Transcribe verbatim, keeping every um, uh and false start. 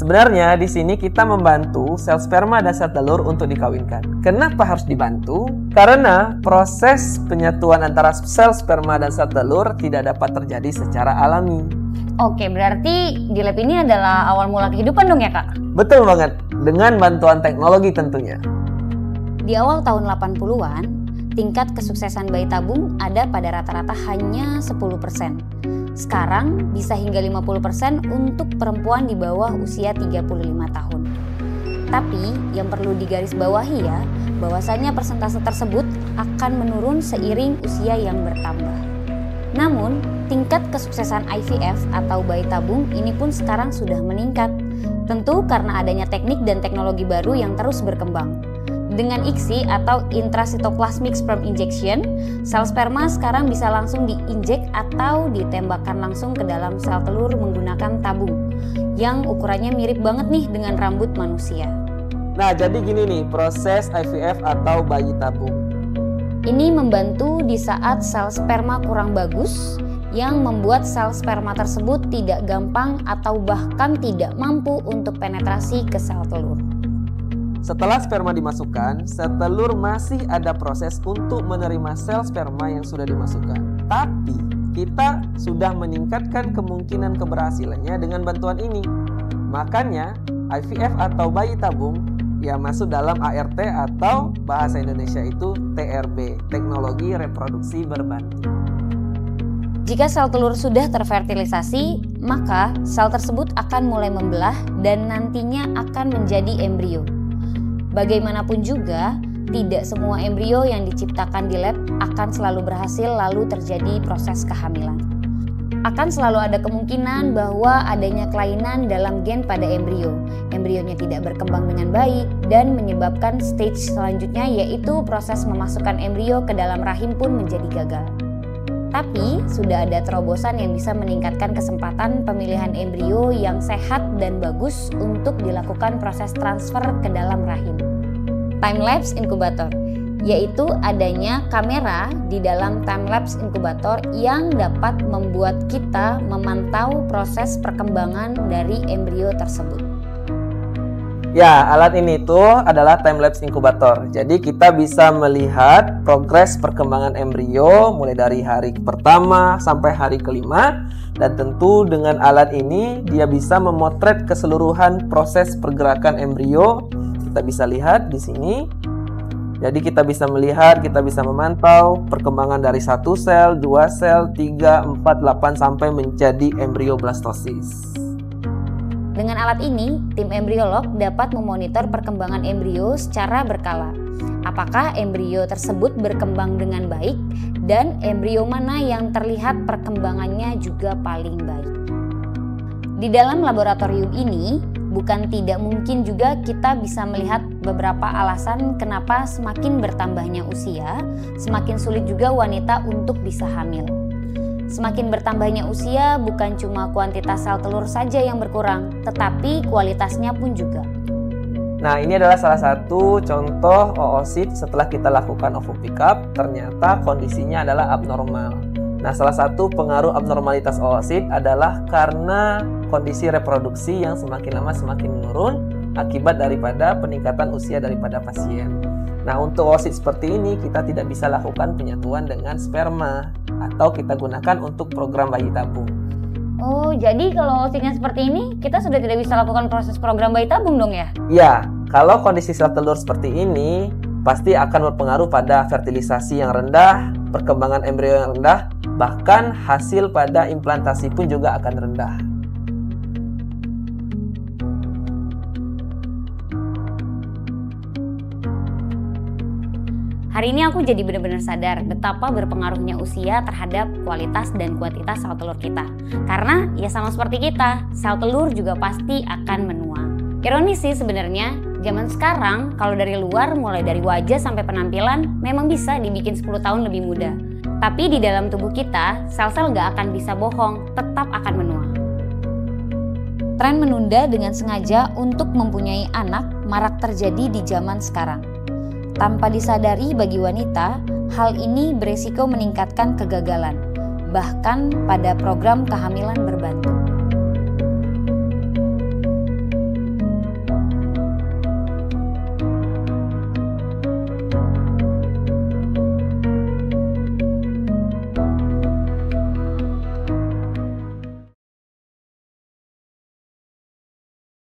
Sebenarnya di sini kita membantu sel sperma dan sel telur untuk dikawinkan. Kenapa harus dibantu? Karena proses penyatuan antara sel sperma dan sel telur tidak dapat terjadi secara alami. Oke, berarti di lab ini adalah awal mula kehidupan dong ya, Kak? Betul banget, dengan bantuan teknologi tentunya. Di awal tahun delapan puluhan, tingkat kesuksesan bayi tabung ada pada rata-rata hanya sepuluh persen. Sekarang bisa hingga lima puluh persen untuk perempuan di bawah usia tiga puluh lima tahun. Tapi yang perlu digarisbawahi ya, bahwasanya persentase tersebut akan menurun seiring usia yang bertambah. Namun, tingkat kesuksesan I V F atau bayi tabung ini pun sekarang sudah meningkat. Tentu karena adanya teknik dan teknologi baru yang terus berkembang. Dengan I C S I atau Intracytoplasmic Sperm Injection, sel sperma sekarang bisa langsung diinjek atau ditembakkan langsung ke dalam sel telur menggunakan tabung yang ukurannya mirip banget nih dengan rambut manusia. Nah, jadi gini nih proses I V F atau bayi tabung. Ini membantu di saat sel sperma kurang bagus yang membuat sel sperma tersebut tidak gampang atau bahkan tidak mampu untuk penetrasi ke sel telur. Setelah sperma dimasukkan, sel telur masih ada proses untuk menerima sel sperma yang sudah dimasukkan. Tapi, kita sudah meningkatkan kemungkinan keberhasilannya dengan bantuan ini. Makanya, I V F atau bayi tabung ya masuk dalam A R T atau bahasa Indonesia itu T R B, teknologi reproduksi berbantu. Jika sel telur sudah terfertilisasi, maka sel tersebut akan mulai membelah dan nantinya akan menjadi embrio. Bagaimanapun juga, tidak semua embrio yang diciptakan di lab akan selalu berhasil lalu terjadi proses kehamilan. Akan selalu ada kemungkinan bahwa adanya kelainan dalam gen pada embrio. Embrionya tidak berkembang dengan baik dan menyebabkan stage selanjutnya yaitu proses memasukkan embrio ke dalam rahim pun menjadi gagal. Tapi, sudah ada terobosan yang bisa meningkatkan kesempatan pemilihan embrio yang sehat dan bagus untuk dilakukan proses transfer ke dalam rahim. Time-lapse inkubator, yaitu adanya kamera di dalam time-lapse inkubator yang dapat membuat kita memantau proses perkembangan dari embrio tersebut. Ya, alat ini tuh adalah time-lapse inkubator. Jadi kita bisa melihat progres perkembangan embrio mulai dari hari pertama sampai hari kelima. Dan tentu dengan alat ini dia bisa memotret keseluruhan proses pergerakan embrio. Kita bisa lihat di sini. Jadi kita bisa melihat, kita bisa memantau perkembangan dari satu sel, dua sel, tiga, empat, delapan sampai menjadi embrio blastosis. Dengan alat ini, tim embriolog dapat memonitor perkembangan embrio secara berkala. Apakah embrio tersebut berkembang dengan baik dan embrio mana yang terlihat perkembangannya juga paling baik. Di dalam laboratorium ini, bukan tidak mungkin juga kita bisa melihat beberapa alasan kenapa semakin bertambahnya usia, semakin sulit juga wanita untuk bisa hamil. Semakin bertambahnya usia bukan cuma kuantitas sel telur saja yang berkurang, tetapi kualitasnya pun juga. Nah, ini adalah salah satu contoh oosit setelah kita lakukan ovo pickup, ternyata kondisinya adalah abnormal. Nah, salah satu pengaruh abnormalitas oosit adalah karena kondisi reproduksi yang semakin lama semakin menurun akibat daripada peningkatan usia daripada pasien. Nah, untuk oosit seperti ini kita tidak bisa lakukan penyatuan dengan sperma atau kita gunakan untuk program bayi tabung. Oh, jadi kalau oositnya seperti ini, kita sudah tidak bisa lakukan proses program bayi tabung dong ya? Ya, kalau kondisi sel telur seperti ini, pasti akan berpengaruh pada fertilisasi yang rendah, perkembangan embrio yang rendah, bahkan hasil pada implantasi pun juga akan rendah. Hari ini aku jadi benar-benar sadar betapa berpengaruhnya usia terhadap kualitas dan kuantitas sel telur kita. Karena ya sama seperti kita, sel telur juga pasti akan menua. Ironis sih sebenarnya, zaman sekarang kalau dari luar mulai dari wajah sampai penampilan memang bisa dibikin sepuluh tahun lebih muda. Tapi di dalam tubuh kita, sel-sel gak akan bisa bohong, tetap akan menua. Tren menunda dengan sengaja untuk mempunyai anak marak terjadi di zaman sekarang. Tanpa disadari bagi wanita, hal ini beresiko meningkatkan kegagalan, bahkan pada program kehamilan berbantu.